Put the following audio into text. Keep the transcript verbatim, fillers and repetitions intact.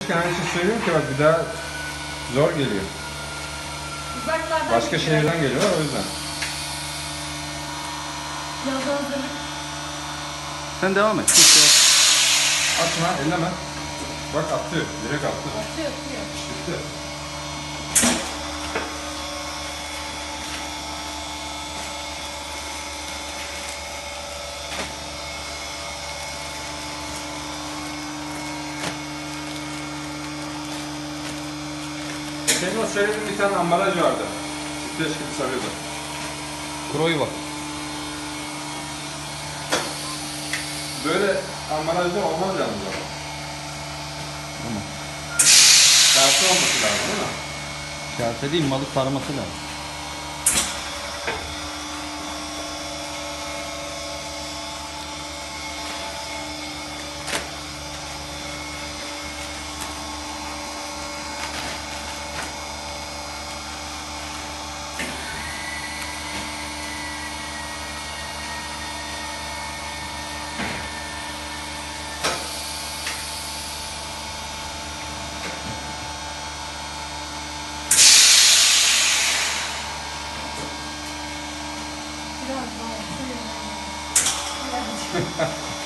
aynı şey söylüyorum ki bak bir daha zor geliyor. Uzaklardan Başka şehirden geliyor o yüzden. Yazda hazırlık. Sen devam et. Hiç yok. Atma, elleme. Bak atıyor, direkt attı. Atıyor, atıyor. Bitti. Senin o söylediğin bir tane ambalaj vardı. Sütlaç gibi sarıyordu. Kroyu bak. Böyle ambalajda olmaz yalnız ama. Tamam. Tersi olması lazım değil mi? Kase değil, malı sarması lazım. Biraz daha. Biraz.